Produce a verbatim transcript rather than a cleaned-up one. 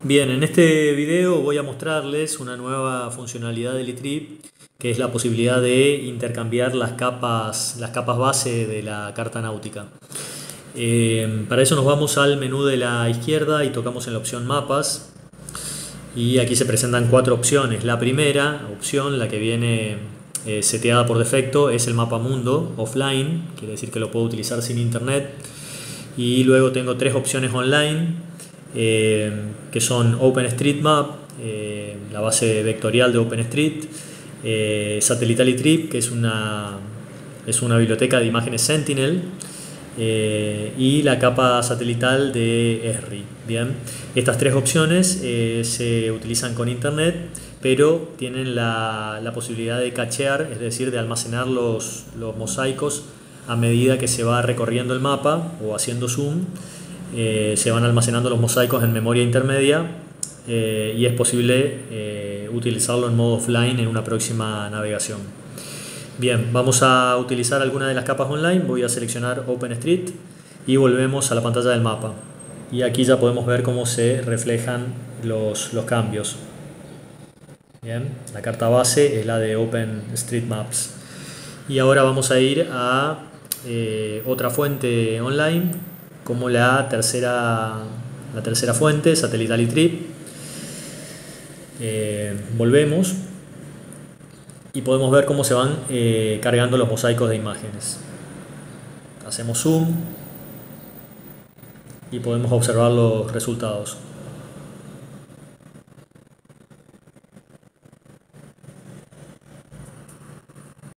Bien, en este video voy a mostrarles una nueva funcionalidad de Litrip, que es la posibilidad de intercambiar las capas, las capas base de la carta náutica. Eh, para eso nos vamos al menú de la izquierda y tocamos en la opción Mapas. Y aquí se presentan cuatro opciones. La primera opción, la que viene eh, seteada por defecto, es el mapa mundo offline, quiere decir que lo puedo utilizar sin internet. Y luego tengo tres opciones online. Eh, que son OpenStreetMap, eh, la base vectorial de OpenStreet, eh, Satellite Litrip, que es una, es una biblioteca de imágenes Sentinel, eh, y la capa satelital de Esri. Bien, estas tres opciones eh, se utilizan con internet, pero tienen la, la posibilidad de cachear, es decir, de almacenar los, los mosaicos a medida que se va recorriendo el mapa o haciendo zoom. Eh, se van almacenando los mosaicos en memoria intermedia eh, y es posible eh, utilizarlo en modo offline en una próxima navegación. Bien, vamos a utilizar alguna de las capas online. Voy a seleccionar OpenStreet y volvemos a la pantalla del mapa. Y aquí ya podemos ver cómo se reflejan los, los cambios. Bien, la carta base es la de OpenStreetMaps. Y ahora vamos a ir a eh, otra fuente online, como la tercera, la tercera fuente, Satellite Litrip. Eh, volvemos y podemos ver cómo se van eh, cargando los mosaicos de imágenes. Hacemos zoom y podemos observar los resultados.